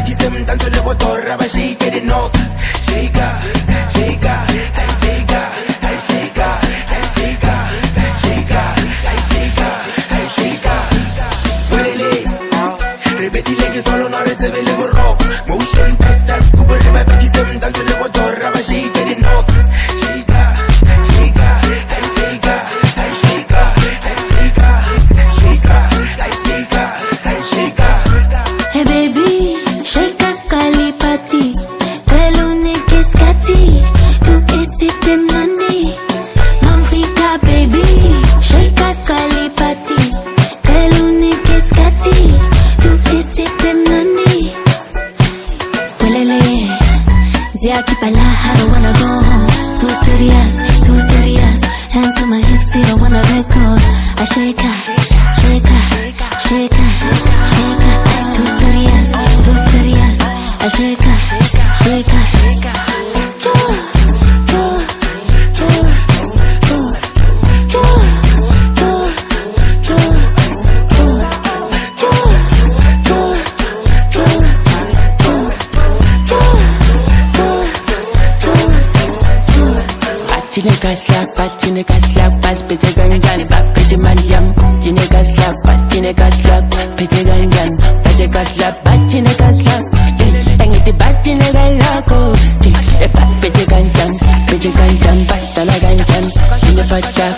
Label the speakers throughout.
Speaker 1: repetise mtanzo le botorra ba shake the knock. Shake, shake, hey shake, hey shake, hey shake, shake, hey shake, hey shake. Welele, repetile che solo non receve le rock. Motion petta scuba repetise mtanzo le botorra ba shake the knock. Shake, shake, hey shake, hey shake, hey shake, shake, hey shake, hey shake.
Speaker 2: Hey baby, shake us kalipati. Telune kiskati. Tu isitim nani. Mamfika baby, shake us kalipati. Telune kiskati. Tu isitim nani. Welele, ziaki pala, I don't wanna go home. Too serious, too serious. Hands on my hips, I don't wanna let go. I shake her, shake her, shake her, shake her. Too serious, too serious. I shake her, shake her.
Speaker 3: Cine kaslak, pas pece gangan, bak pece malyam. Cine kaslak, pece gangan, pece kaslak, cine kaslak. Engiti bak cine galako, bak pece gangan, bak sana gangan, cine patlak.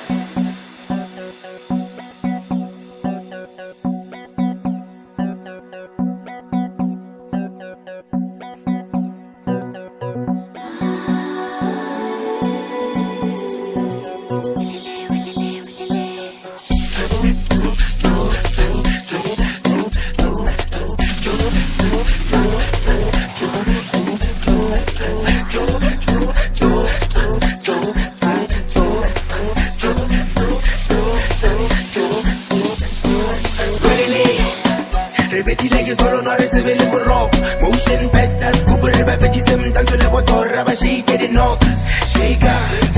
Speaker 1: Repetile che solo non receve le rock. Motion petta scuba repetise mtanzo le botorra ba shake the knock. Shake.